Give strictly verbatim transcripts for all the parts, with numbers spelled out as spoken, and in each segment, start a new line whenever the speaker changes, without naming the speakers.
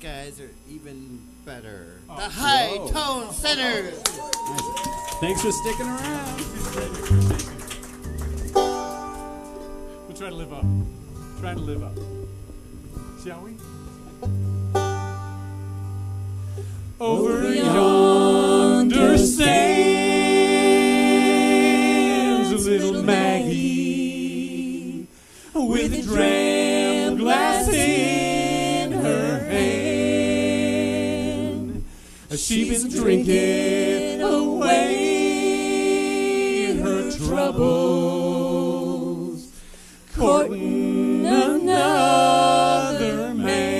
guys are even better.
Oh,
the High
whoa.
Tone Sinners.
Thanks for sticking around. We'll try to live up. Try to live up. Shall we? Over yonder stands a little Maggie with a dram glass in her hand. She's been drinking away her troubles, courting another man.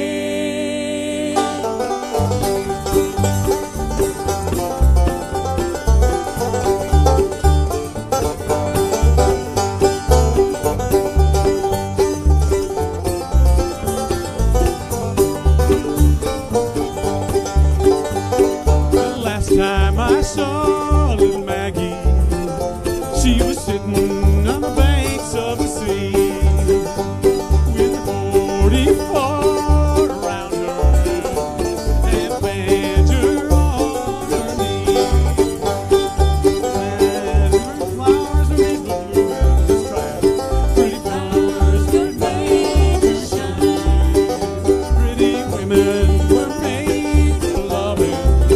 Time I saw little Maggie, she was sitting on the banks of the sea with a forty-four around her and a banjo on her knee. And her flowers were made of blue, just try it. Pretty flowers were made to shine. Pretty women were made for loving.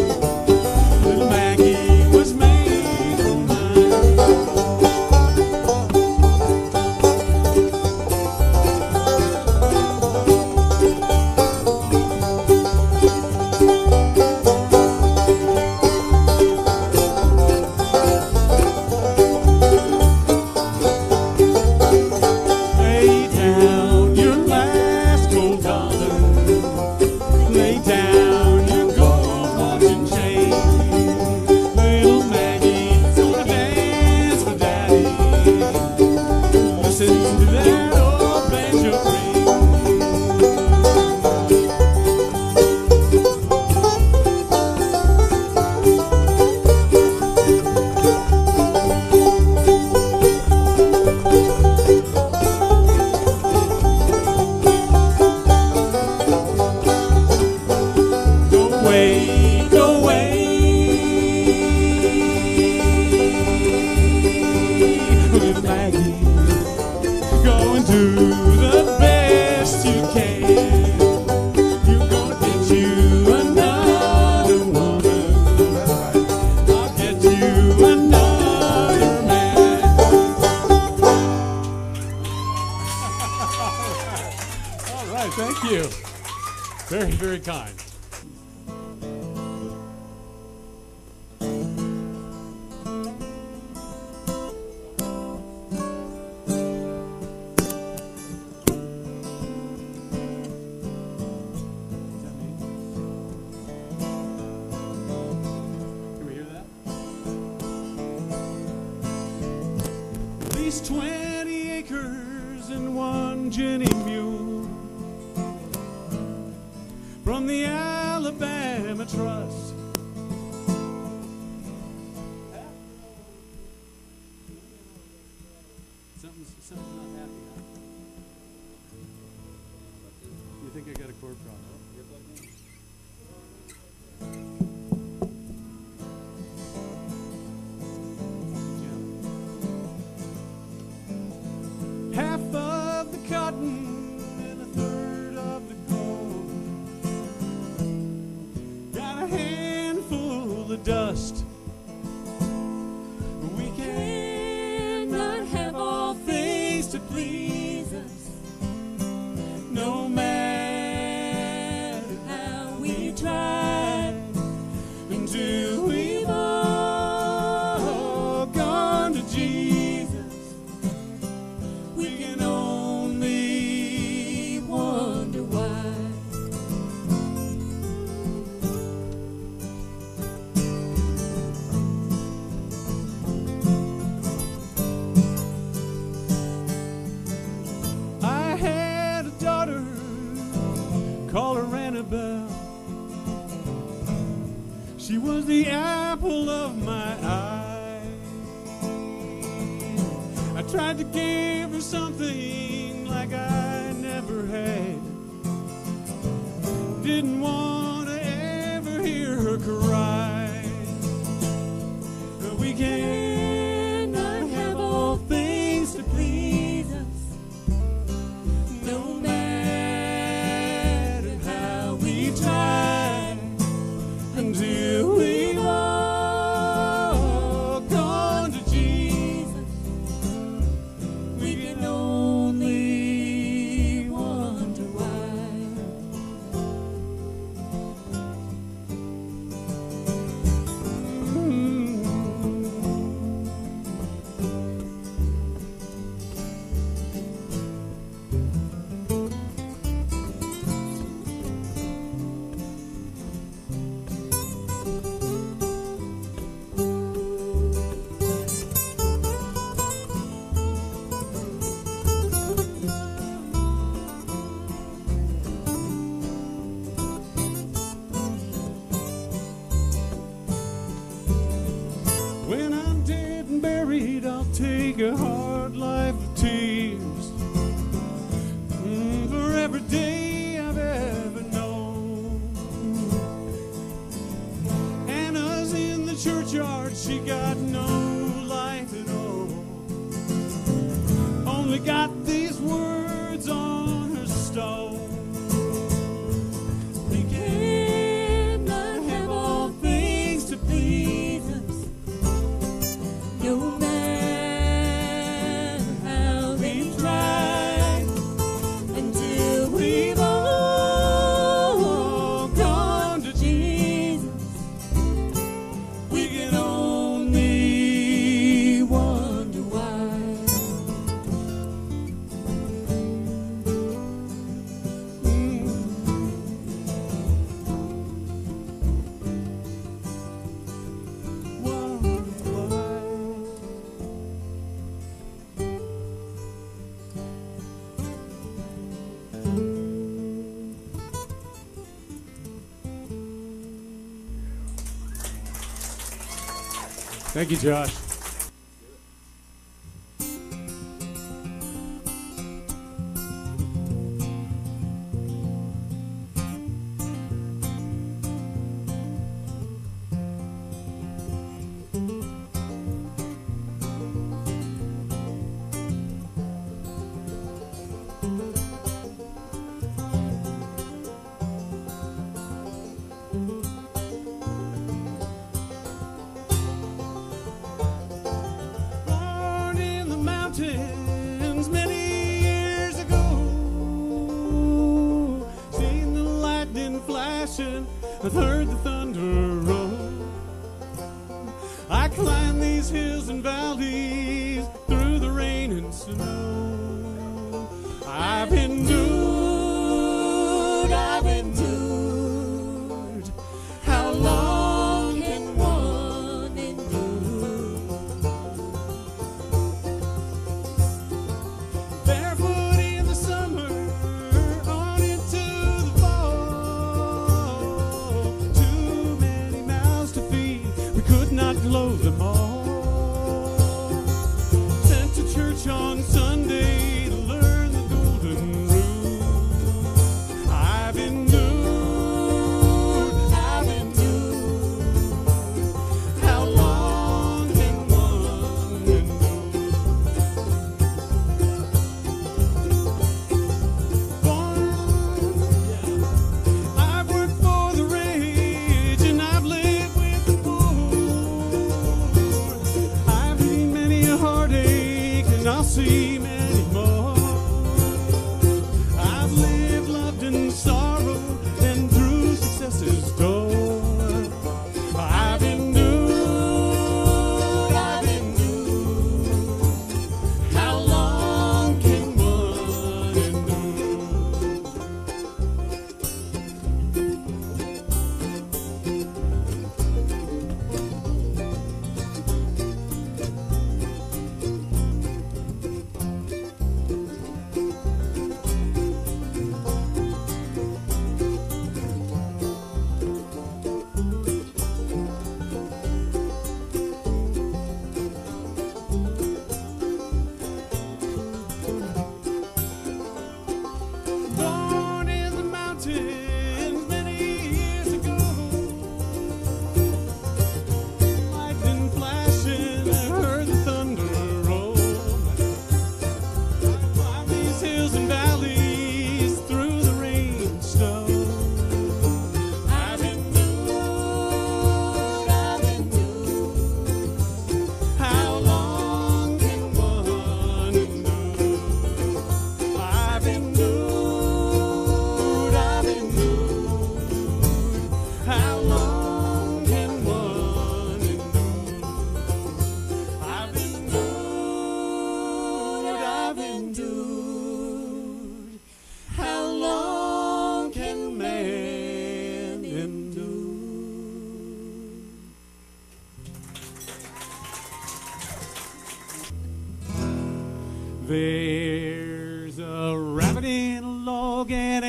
Thank you. Very, very kind. Can we hear that? At least twenty acres and one Jenny mule from the Alabama Trust. Something's, something's not happy, huh? You think I got a chord problem? Half of the cotton and a third of the gold. Got a handful of dust. We cannot have all things to please us, no matter how we try, until we've all gone to Jesus. We can only wonder why. I had a daughter, call her Annabelle. She was the apple of my eye. I tried to give her something like I never had. didn't want to ever hear her cry. We cannot have all things to please us, no matter how we try, until we've all gone to Jesus. We can only wonder why. When I'm dead and buried, I'll take a hard life of tears mm, for every day I've ever known. Anna's in the churchyard, she got no life at all, only got these words on her stone. We cannot have all things to please us, no matter how we try, until we've all gone to Jesus. We can only wonder why. Mm. Wonder why. Thank you, Josh. Born in the mountains many years ago, seen the lightning flashing, I've heard the thunder roll. I climbed these hills and valleys through the rain and snow. I've endured, I've endured. How long can one endure? Barefoot in the summer, on into the fall. Too many mouths to feed, we could not clothe them all. Sent to church on Sunday to learn the golden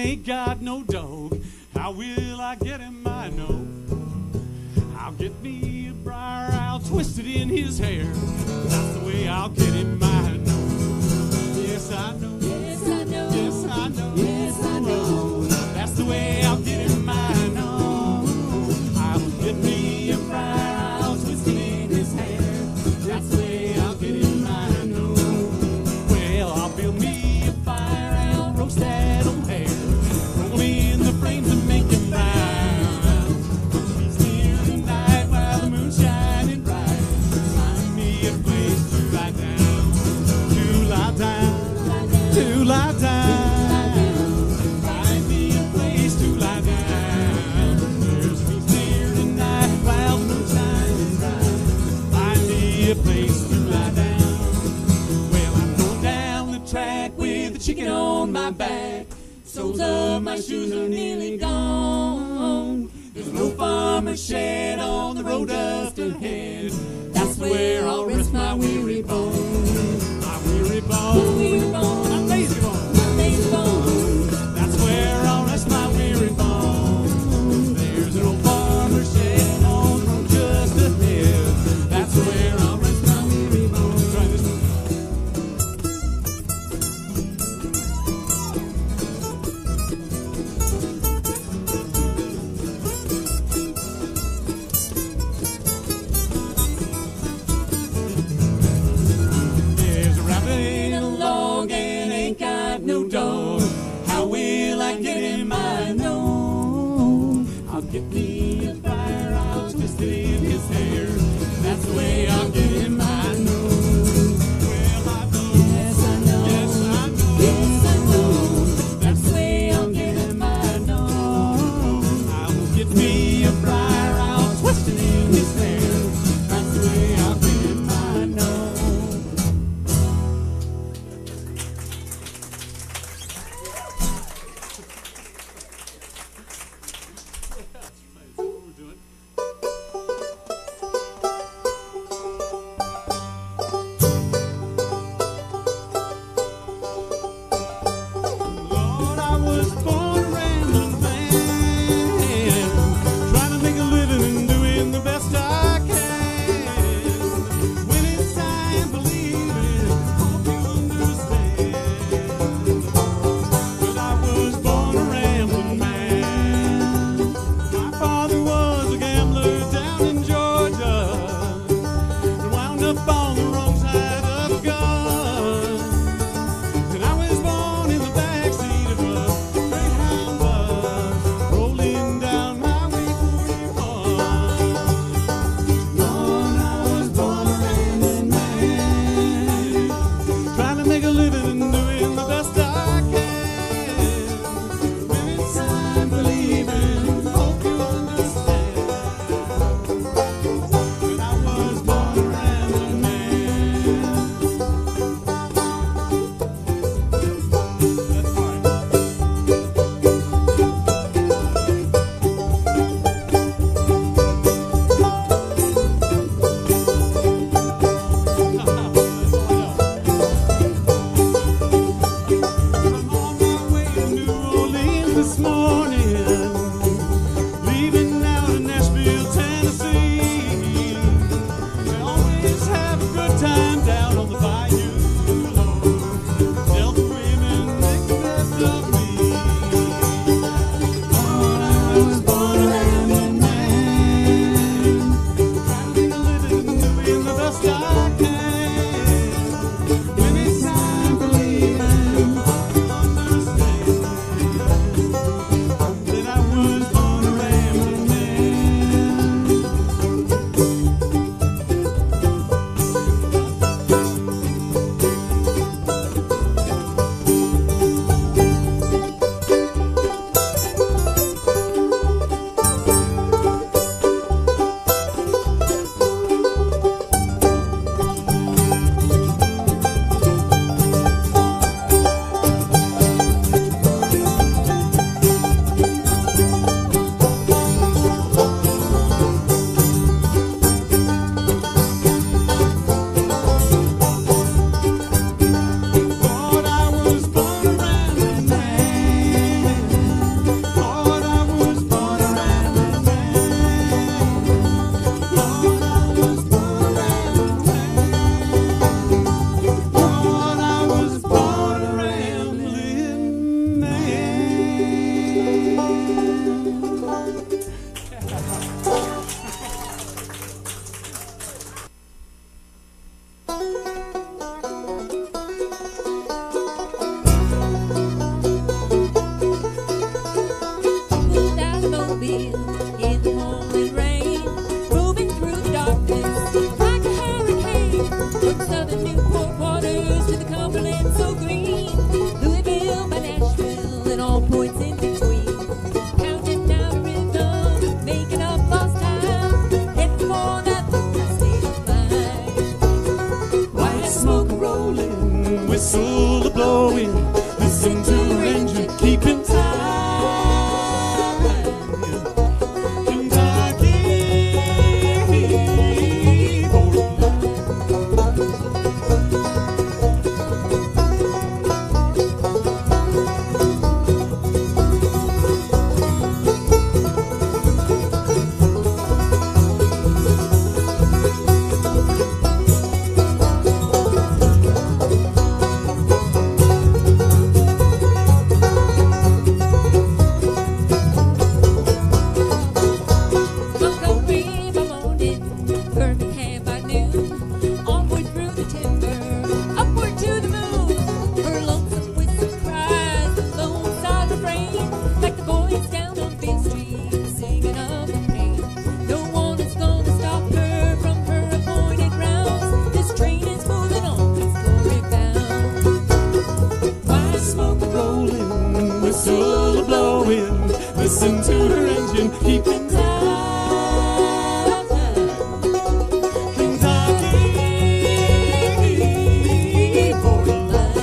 ain't got no dog. How will I get him? I know. I'll get me a briar, I'll twist it in his hair. That's the way I'll get him, I know. Yes, I know.
Yes, I know.
Yes, I know.
Yes, I know.
That's the way I'll get him, I know. I'll get me a briar, I'll twist it in his hair. That's the way I'll get him, I know. Well, I'll build me a fire, I'll roast that old hair. Roll in the flames and make it fine. She's here tonight while the moon's shining bright. Find me a place to lie down, to lie down, to lie down. Find me a place to lie down. There's peace here tonight while the moon's shining bright. Find me a place to lie down. Well, I'm going down the track with a chicken on my back. Soles of my shoes are nearly gone. There's no farmer's shed on the road just ahead. That's where I'll rest my weary bones. My weary bones.
Weary bones.
My lazy bones.
My lazy bones.
That's where I'll rest my weary bones. There's an old farmer's shed on the road just ahead. That's where I'll rest my weary bones. Try this one. There's a rabbit in a log and ain't got no dog. How will I get him? I know. I'll get me a fire, I'll twist it in his hair. That's the way I'll get him, I know. Well, I know.
Yes, I know.
Yes, I know.
Yes, I know.
That's the way I'll get him, I know. I will get me a briar, I'll twist it in his hair. That's the way I'll get him, I know. whistle blowing. Listen to her engine keeping time. Kentucky borderline.
Montgomery by morning, Birmingham by noon. Onward through the timber, upward to the moon. Her lonesome whistle cries alongside the rain, like the boys down on Beale Street singing of the pain. No one is gonna stop her from her appointed rounds. This train is moving on, it's glory bound.
White smoke rolling, whistle blowing. Listen to her engine keeping time. Kentucky borderline.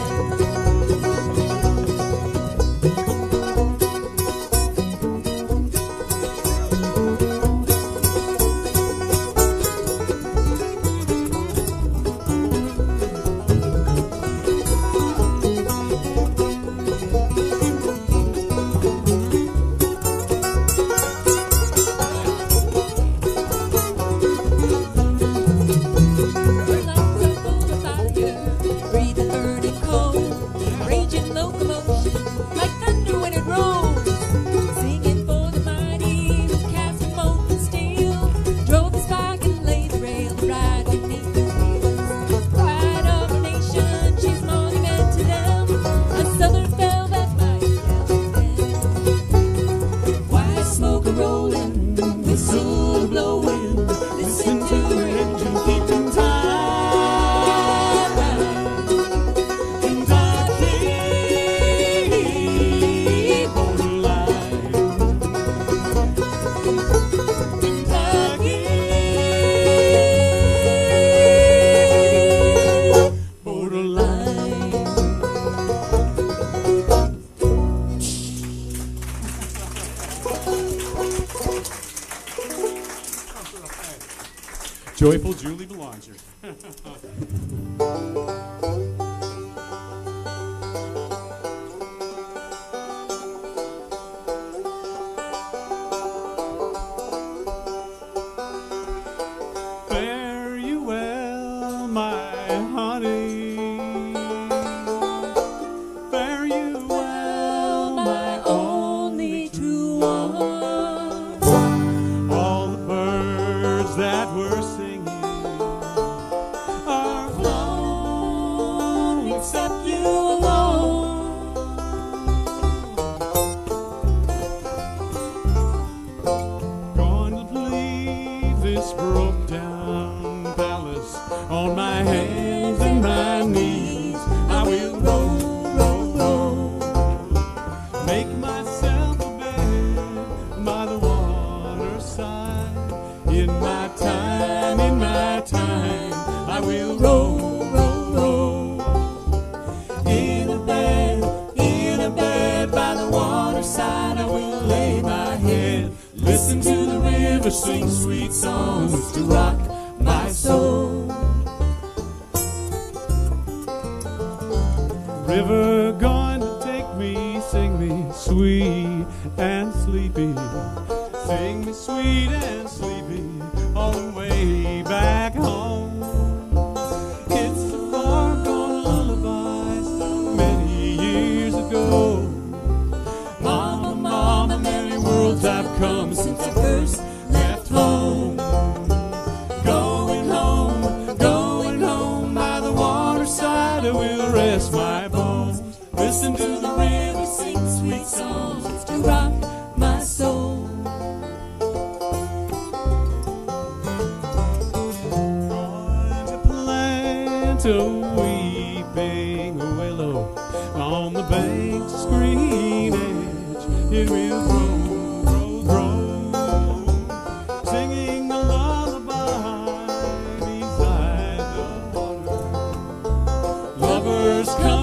Her lungs are full of fire, breathe the burning coal, raging locomotion like thunder when it rolls. Singing for the mighty who cast a molten steel, drove the spark and laid the rail to ride beneath the wheels. Pride of our nation, she's monument to them, a southern belle that might tell them. White smoke rolling, whistle blowing, listen to her engine keeping time.
Kentucky borderline. Kentucky borderline.
Joyful Julie Belanger.
Fare you well, my honey. Fare you well, my
only true one.
all the birds that were singing are flown except you alone. Going to leave this broke down palace on my hands and my knees. I will roll, roll, roll, make myself a bed by the waterside. In my time, in my time, I will roll, roll, roll. In a bed, in a bed by the waterside, I will lay my head. Listen to the river sing sweet songs to rock my soul. River going to take me, sing me sweet and sleepy. Sing me sweet and sleepy all the way back home. It's a far gone lullaby so many years ago. Mama, mama, many worlds I've come since I first left home. Going home, going home by the waterside, I will rest my bones. Listen to the river sing sweet songs to rock my soul. Going to plant a weeping willow on the bank's green edge. It will grow, grow, grow, singing a lullaby beside the water. Lovers come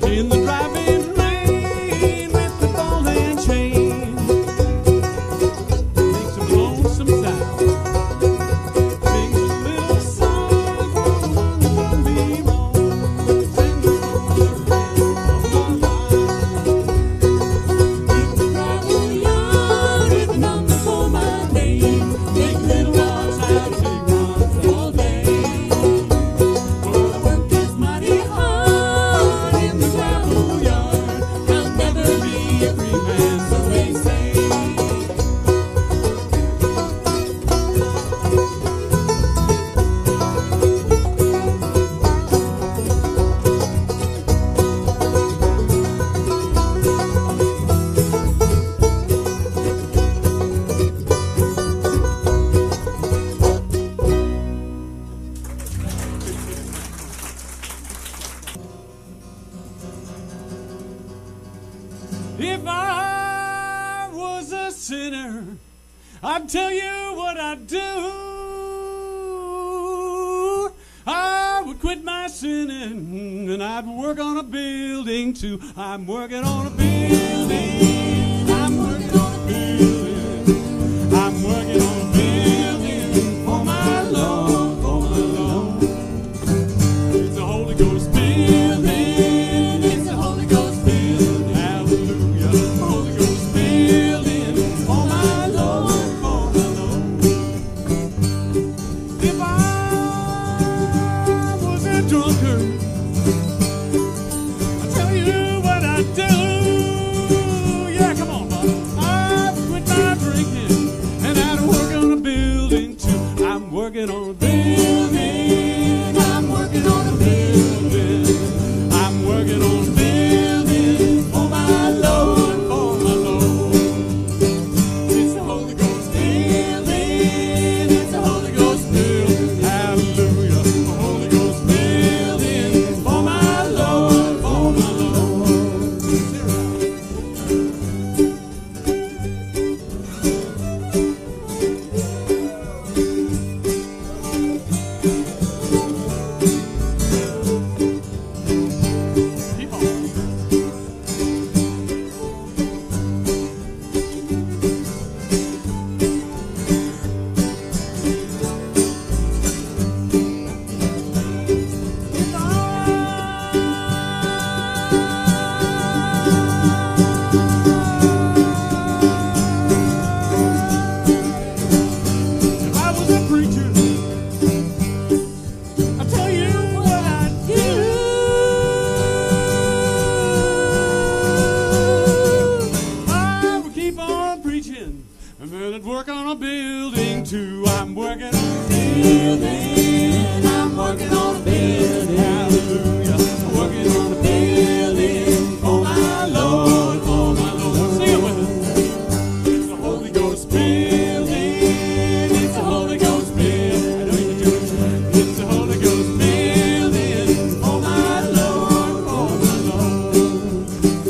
in the driving rain with the ball and chain. Makes a lonesome sound. Sings a little song for the one who done me wrong. Sing the song of my life.
In the gravel yard, with a number for my name. Make little walks out, take runs all day. For the work is mighty hard in the gravel yard. I'll never be a free man, so they say.
If I was a sinner, I'd tell you what I'd do. I would quit my sinning and I'd work on a building too. I'm working on a building. I'm working on a building. I'm working on a building for my Lord, for my Lord. It's a Holy Ghost building. It's a Holy Ghost building. Hallelujah. Holy Ghost building for my Lord, for my Lord. If I was a drunkard, I'll tell you what I'd do. Yeah, come on, Bob. I'd quit my drinking and I'd work on a building too. I'm working on a building. I'm working on a building. I'm working on a building for my Lord, for my Lord. It's the Holy Ghost building. It's the Holy Ghost building. Hallelujah. The Holy Ghost building for my Lord, for my Lord. Keep on. If I was a preacher, I'll tell you what I'd do. I would keep on preaching, and then I'd work on a building too. I'm working on a building. I'm working on a building. Hallelujah. I'm working on a building for my Lord, for my Lord. Sing it with us. It's the Holy Ghost building. It's the Holy Ghost building. I know you can do it. It's the Holy Ghost building for my Lord, for my Lord.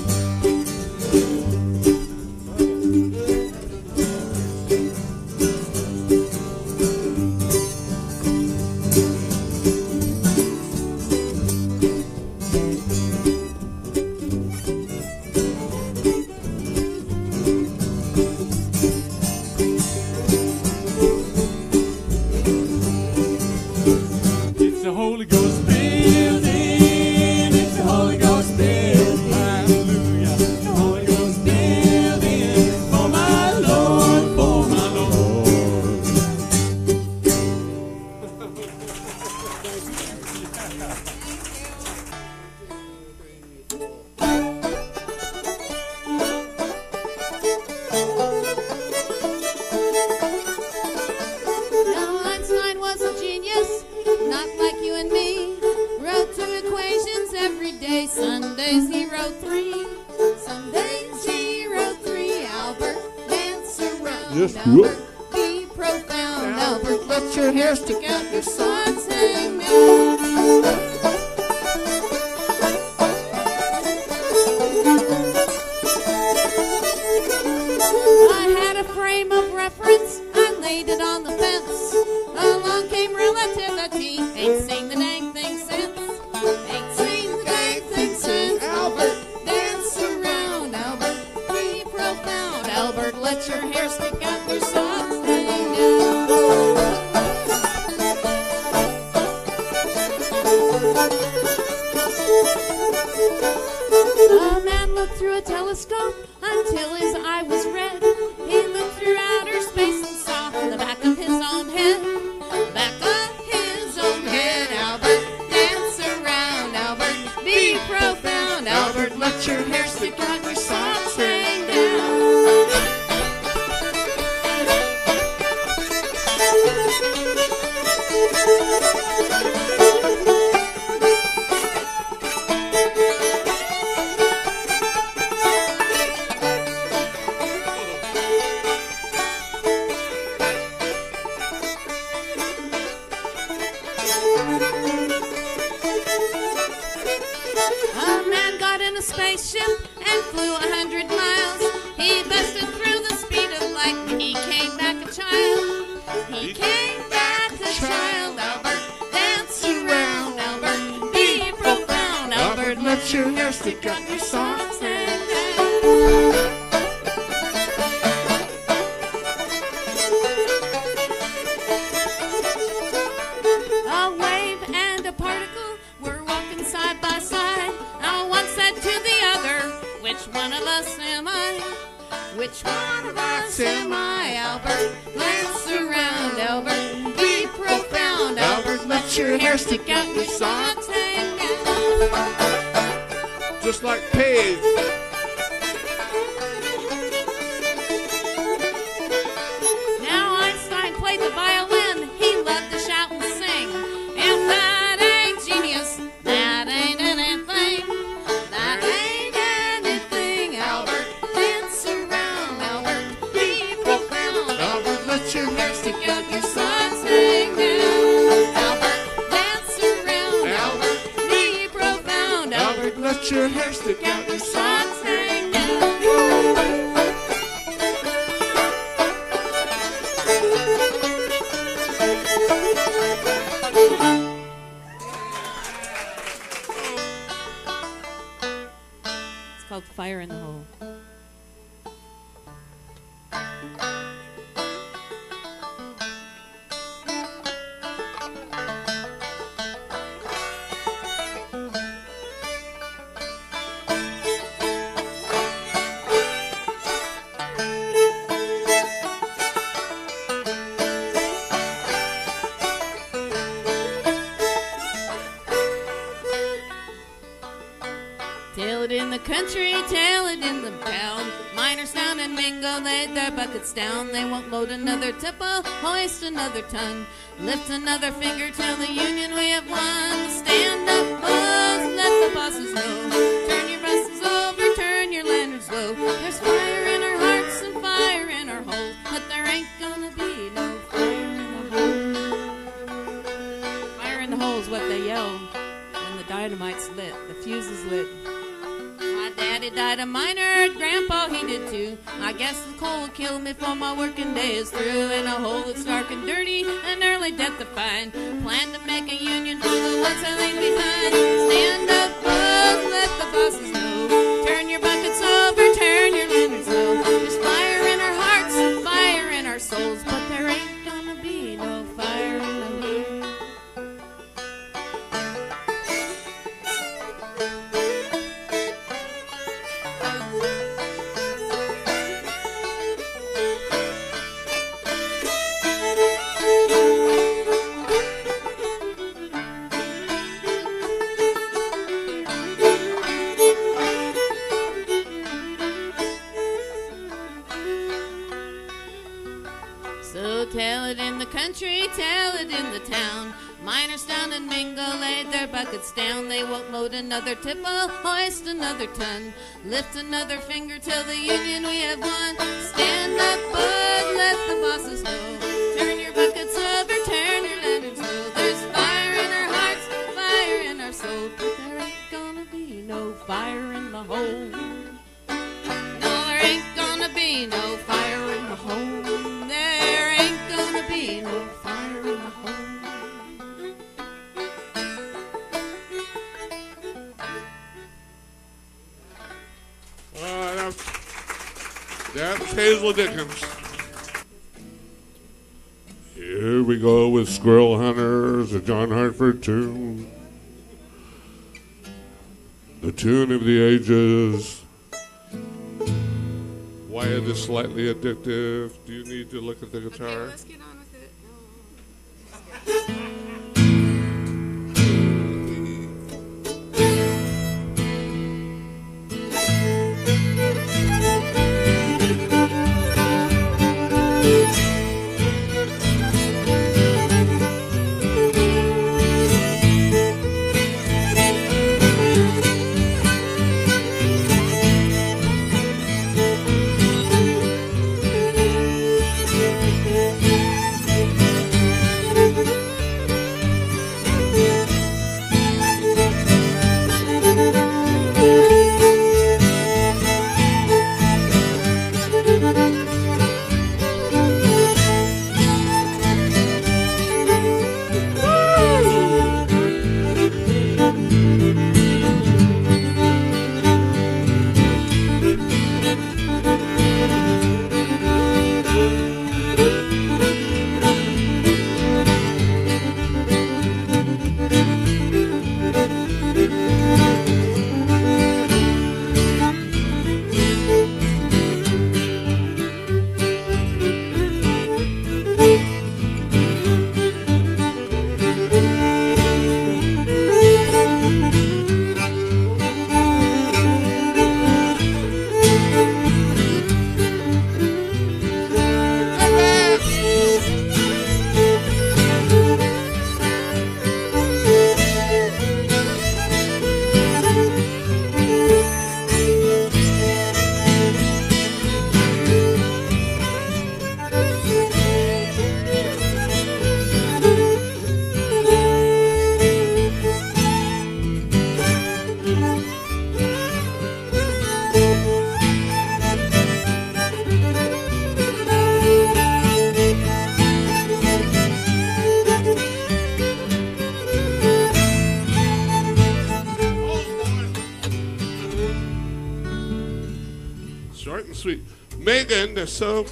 It's the Holy Ghost building. It's the Holy Ghost building. Hallelujah. The Holy Ghost building for my Lord, for my Lord.
Now Einstein was a genius, not like you and me. Wrote two equations every day. Sundays he wrote three. Sundays he wrote three. Albert, dance around.
Yes,
Albert, be profound. Albert, let your hair stick out. Your sides hang down. I had a frame of reference. I laid it on the fence. Along came relativity. Ain't seen the dang thing since. Ain't seen the dang thing since. let your hair stick out your socks hang down. A man looked through a telescope until his eye was red. He looked through outer space and saw the back of his own head. Back of his own head, Albert, dance around, Albert, be profound, Albert, let your hair stick out your socks hang down. A man got in a spaceship and flew a hundred miles. He busted through the speed of light. He came back a child. He came back a child. Albert, dance around. Albert, be profound. Albert, let your hair stick out your socks hang down. A wave and a particle were walking side by side. Now one said to the other, which one of us am I? Which one of us am I, Albert? Glance around, Albert, be profound, Albert, let your hair stick out your socks hang down.
Just like Paige.
Now Einstein played the violin. He loved to shout and sing. And that ain't genius. That ain't anything. That ain't anything. Albert, dance around. Albert, be profound. Albert, let your hair stick out your socks hang down. Albert, dance around. Albert, be profound. Albert,
Let your hair stick out your
socks hang down. It's called Fire in the Hole. Tell it in the country, tell it in the town. Miners down in Mingo laid their buckets down. They won't load another tipple, hoist another ton, lift another finger, tell the union we have won. Stand up, boys, let the bosses know. Turn your buses over, turn your lanterns low. There's fire in our hearts and fire in our holes, but there ain't gonna be no fire in the hole. Fire in the hole is what they yell when the dynamite's lit, the fuse is lit. My daddy died a miner, grandpa he did too. I guess the coal will kill me before my working day is through. In a hole that's dark and dirty, an early death to find. Plan to make a union for the ones that leave behind. Stand up, boys, let the bosses know. Turn your buckets over, turn your lanterns low. There's fire in our hearts and fire in our souls, but there ain't gonna be no fire in the hole. So tell it in the country, tell it in the town. Miners down in Mingo laid their buckets down. They won't load another tipple, hoist another ton, lift another finger, tell the union we have won. Stand up, bud, let the bosses know. Turn your buckets over, turn your lanterns low. There's fire in our hearts, fire in our soul, but there ain't gonna be no fire in the hole. No, there ain't gonna be no fire in the hole. There ain't gonna be no fire in the hole.
Uh, that,
That's Hazel Dickens. Here we go with Squirrel Hunters, a John Hartford tune. The tune of the ages. Why it is slightly addictive. Do you need to look at the guitar?
Okay, let's get on with it.
Short and sweet. Megan, they're so...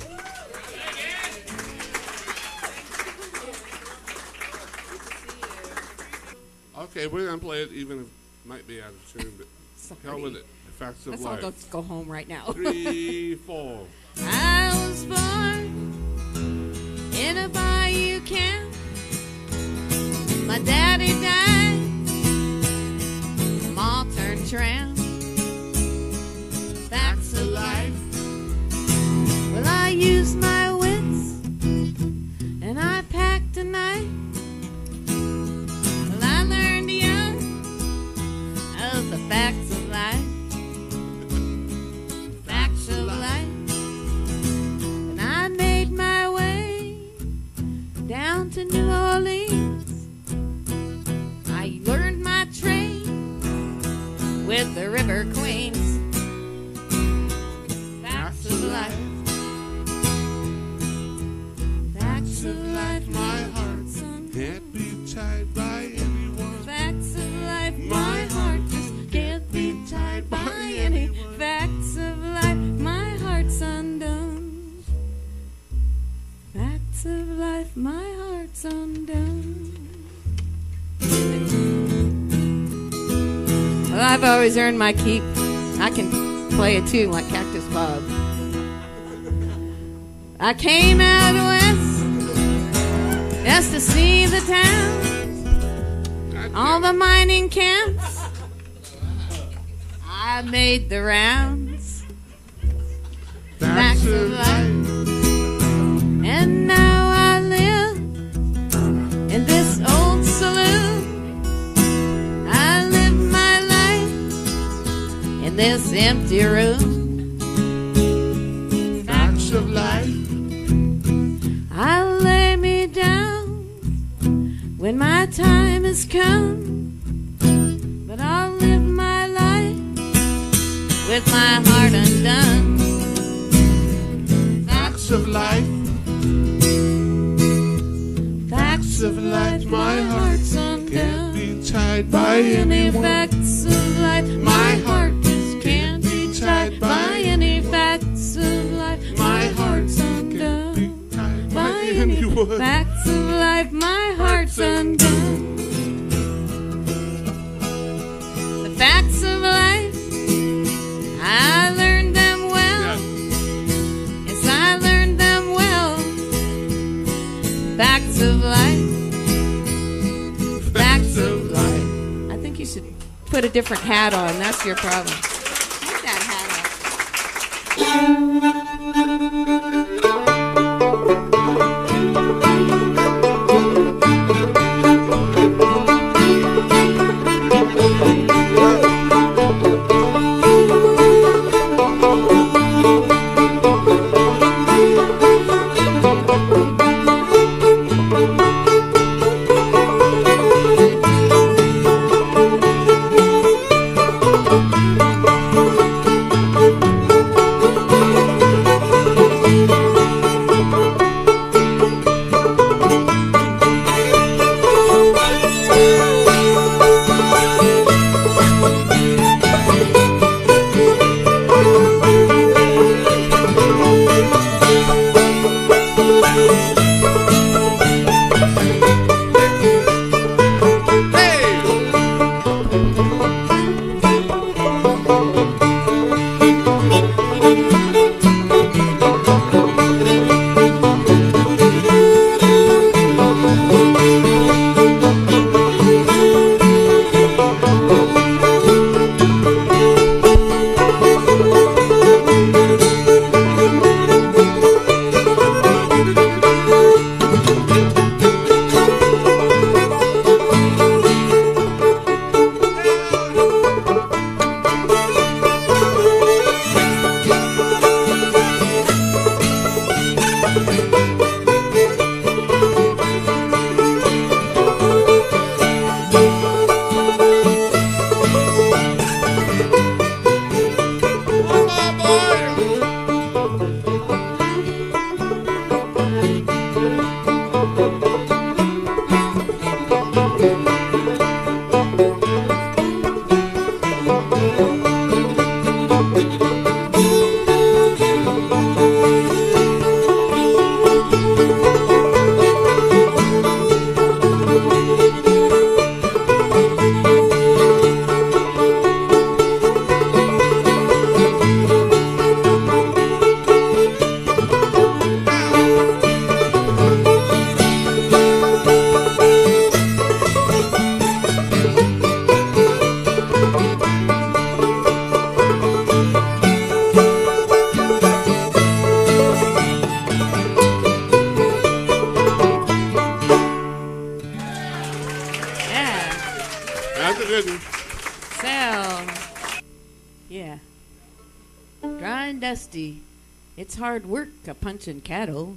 Okay, we're going to play it even if it might be out of tune, but hell with it. The facts of
Let's all
life.
go, go home right now.
Three, four.
I was born in a bayou camp. My daddy died. Ma turned tramp. Facts of life. Well, I used my wits and I packed a knife. Well, I learned young of the facts of life. Facts of life. And I made my way down to New Orleans. I learned my trade with the River Queens. Facts of life. Facts of life, my heart, son.
Can't be tied by anyone.
Facts of life, my heart just can't be tied by any. Facts of life, my heart's undone. Facts of life, my heart's undone. Well, I've always earned my keep. I can play a tune like Cactus Bob. I came out west just to see the town, all the mining camps. I made the rounds. Facts of life. And now I live in this old saloon. I live my life in this empty room.
Facts of life.
I'll lay me down when my time has come, but I'll live my life with my heart undone.
Facts of life.
Facts of life, my heart's undone.
Can't be tied by
Any
anyone.
facts of life, my heart just can't be tied by any facts of life.
put a different hat on. That's your problem. Take that hat off. Dusty. It's hard work a punching cattle.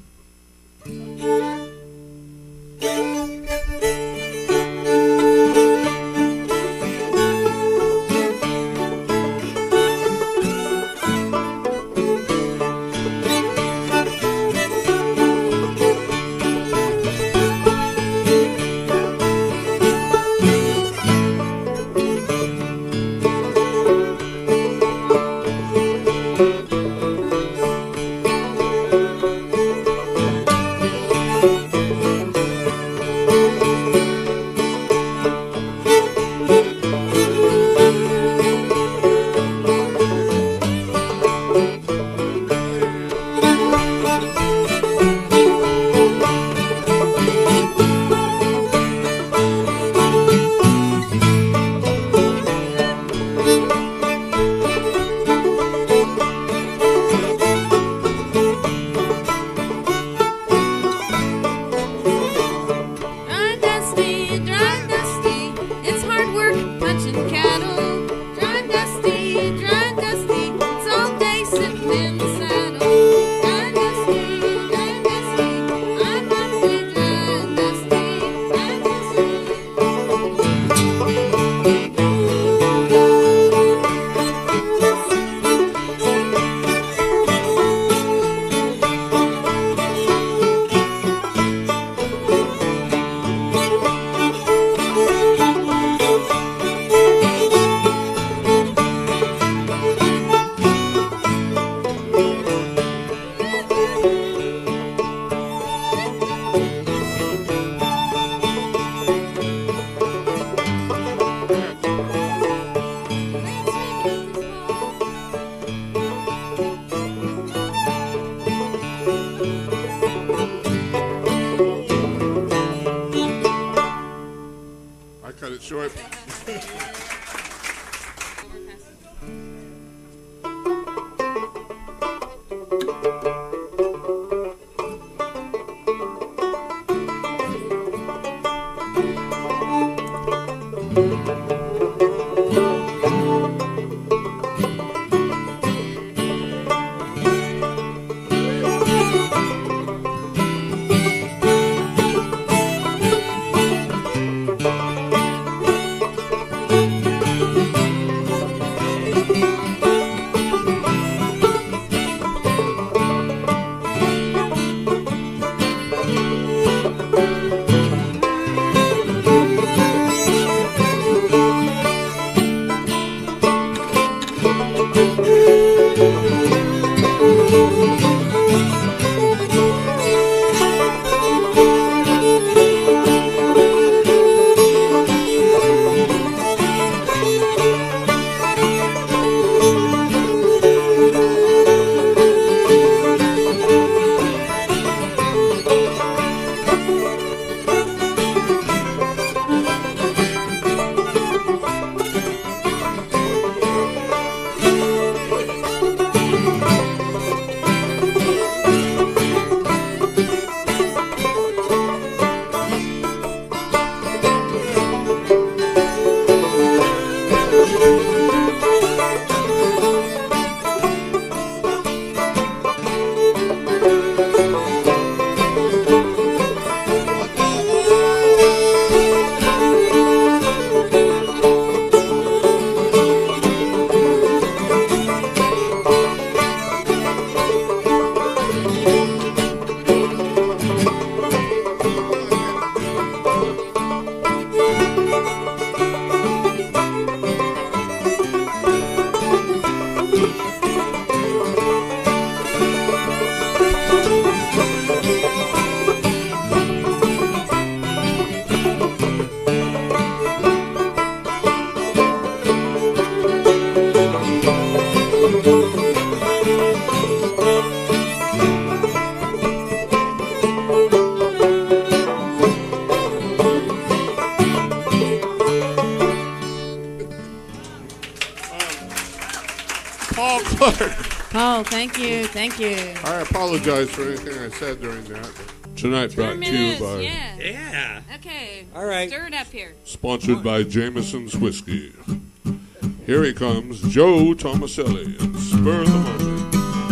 Paul Clark.
Paul, thank you, thank you.
I apologize for anything I said during that. Tonight brought to you
Minutes,
by,
yeah.
Yeah.
Okay.
All right.
Stir it up here.
sponsored by Jameson's Whiskey. Here he comes, Joe Tomaselli, and Spur of the Moment.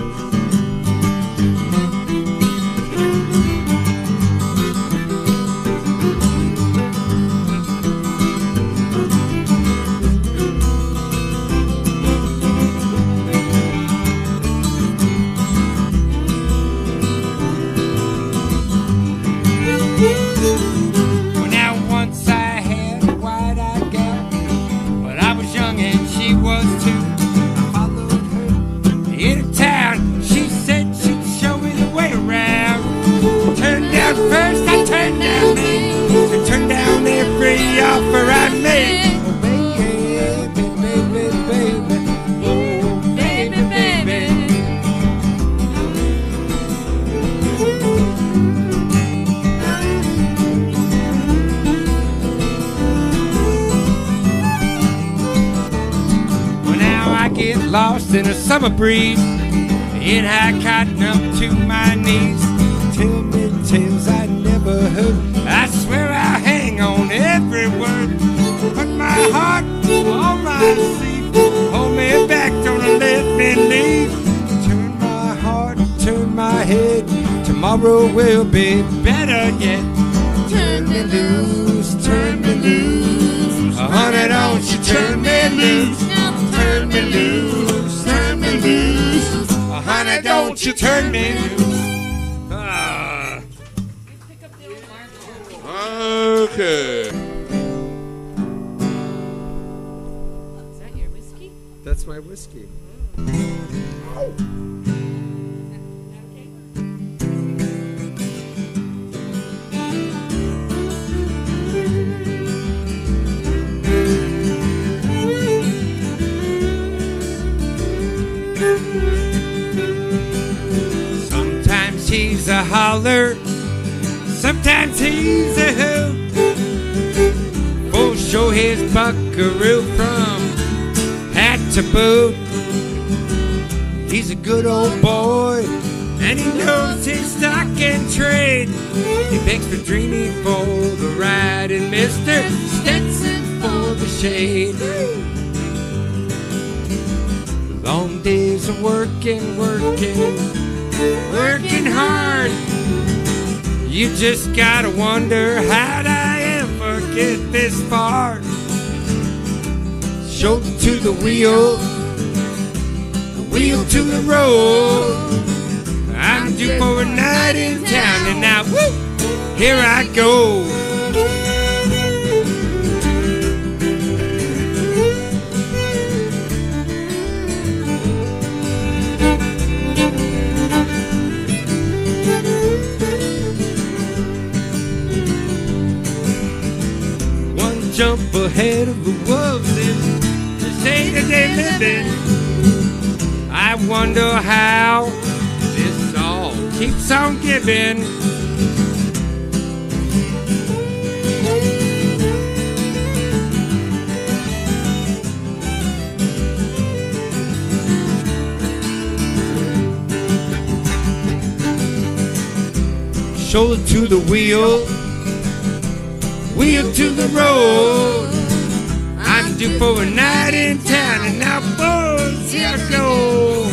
Well, now once I had a white-eyed gal, but I was young and she was too. I followed her into town. She said she'd show me the way around. I turned down first, I turned down then. I turned down every offer I made. Oh, baby, baby, baby, oh, baby, baby. Well, now I get lost in a summer breeze, in high cotton up to my knees. Tell me tales I never heard. I swear I'll hang on every word. Put my heart on my sleeve. Hold me back, don't let me leave. Turn my heart, turn my head. Tomorrow will be better yet. Turn me loose, turn me loose. Oh, honey, don't you turn me loose. Turn me loose, turn me loose. Oh, honey, don't you turn me loose. Ah.
Okay.
Is that your whiskey?
That's my whiskey. Sometimes he's a holler, sometimes he's a hoot. Full show his buckaroo from hat to boot. He's a good old boy, and he knows his stock and trade. He begs for Dreamy for the ride, and Mister Stetson for the shade. Long days of working, working, working hard. You just gotta wonder, how'd I ever get this far? Shoulder to the wheel, wheel to the road. I'm due for a night in town, and now, woo, here I go. Jump ahead of the wolves in the state that they live in. I wonder how this all keeps on giving. Shoulder to the wheel, wheel to the road. I'm due for a night in town, and now, boys, here I go.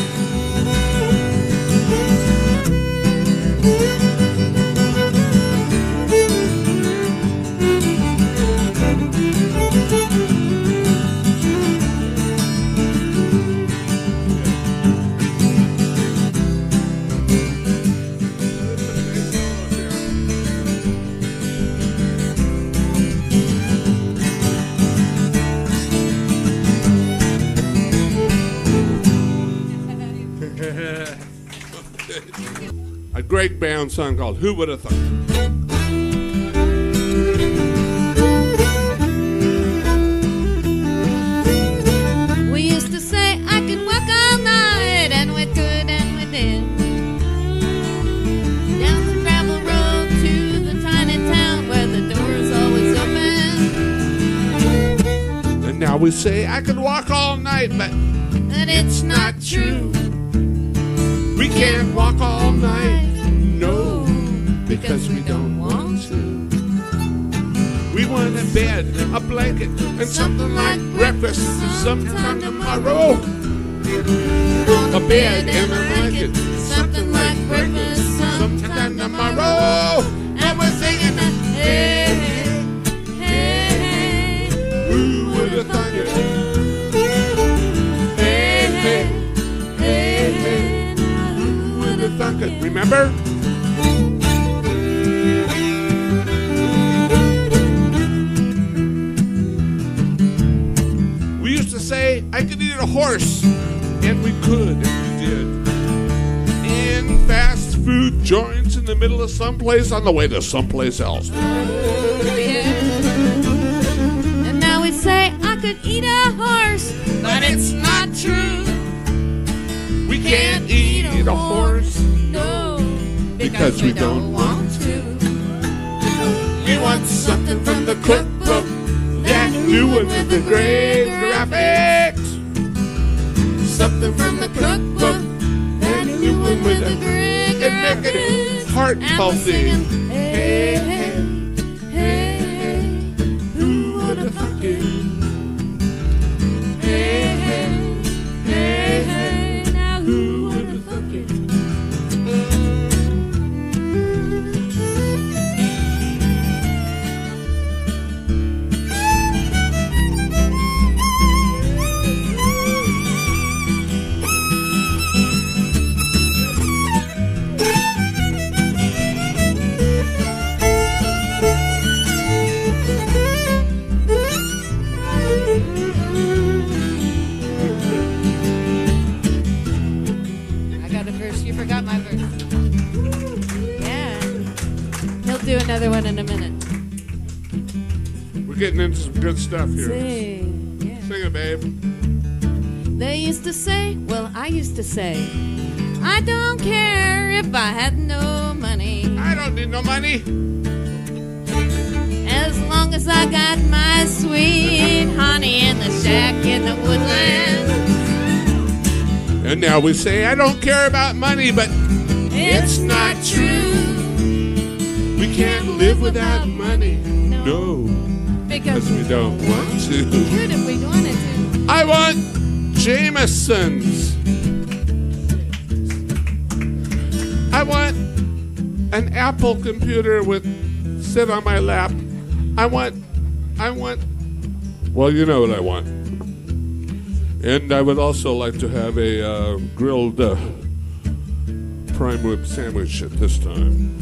A Greg Bound song called Who Would Have Thought?
We used to say I could walk all night, and we could, and we did. Down the gravel road to the tiny town where the door's always open.
And now we say I could walk all night, but
That it's not true.
we can't walk all night. No, because we don't want to. We want a bed, a blanket, and something like breakfast sometime tomorrow. A bed and a blanket, something like breakfast sometime tomorrow. And we're singing, hey, hey, hey, who would have thought it? Hey, hey, hey, hey, who would have thought it? Remember? We used to say, I could eat a horse. And we could, and we did. In fast food joints in the middle of someplace on the way to someplace else.
And now we say I could eat a horse, but it's not true.
We can't eat a horse
No,
because we don't want to. We want something from the cookbook, that new one with the great graphics. Something from the cookbook, that new one with the great and make it heart healthy. Hey, hey, hey, hey, who would have thunk it? Hey, hey, hey, hey, now who would have thunk it?
Do another one in a minute.
We're getting into some good stuff here.
Sing, yeah.
Sing it, babe.
They used to say, well, I used to say, I don't care if I had no money,
I don't need no money.
as long as I got my sweet honey in the shack in the woodland.
And now we say, I don't care about money, but
It's not true,
we can't live without money. No,
because
because we don't want to.
could if we wanted to.
I want Jameson's. I want an Apple computer with sit on my lap. I want, I want, well, you know what I want. And I would also like to have a uh, grilled uh, prime rib sandwich at this time.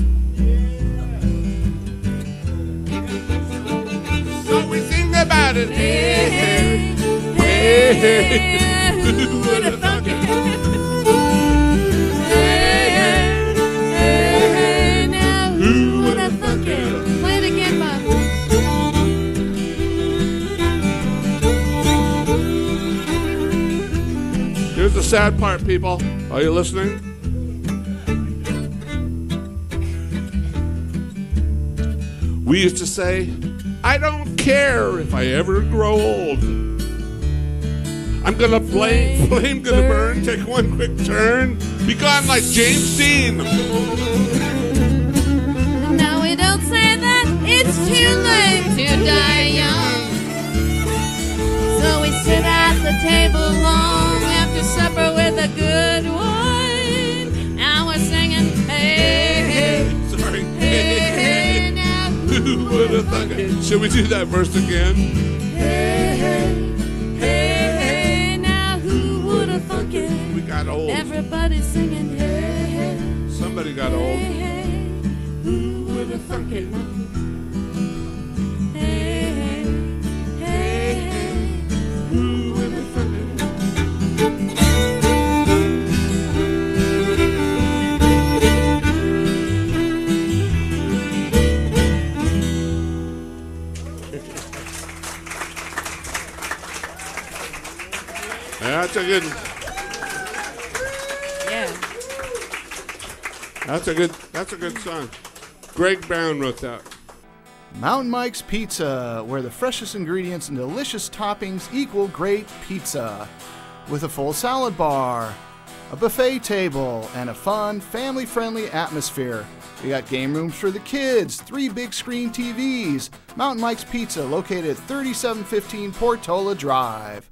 So we sing about it. Hey, hey, hey, hey. Who would have thunk it?
Hey, hey, hey, now
Who would have thunk it?
play it again, Bob.
Here's the sad part, people. Are you listening? We used to say, I don't care if I ever grow old. I'm gonna flame, flame gonna burn, take one quick turn, be gone like James Dean.
Now we don't say that it's too late to die young. So we sit at the table long after supper with a good wine. And we're singing, hey, hey,
Sorry.
hey, hey, now
Who would have thunk it? Should we do that verse again?
hey, hey, hey, hey, now who would have thunk it?
We got old.
Everybody's singing, hey, hey,
Somebody got
hey,
old.
hey, who would have thunk it? Hey, hey, hey, hey,
Who would have thunk it? That's a good.
yeah.
That's a good. That's a good song. Greg Brown wrote that.
Mountain Mike's Pizza, where the freshest ingredients and delicious toppings equal great pizza. With a full salad bar, a buffet table, and a fun, family-friendly atmosphere. We got game rooms for the kids, three big screen T Vs. Mountain Mike's Pizza, located at thirty-seven fifteen Portola Drive.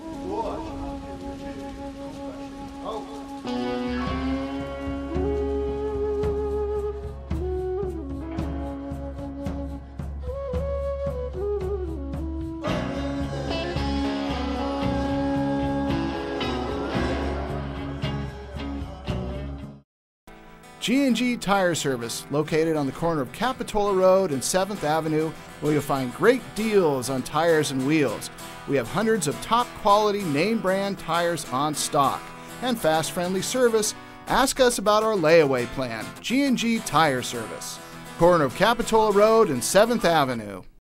G and G Tire Service, located on the corner of Capitola Road and seventh Avenue, where you'll find great deals on tires and wheels. We have hundreds of top quality name brand tires on stock and fast friendly service. Ask us about our layaway plan. G and G Tire Service, corner of Capitola Road and seventh Avenue.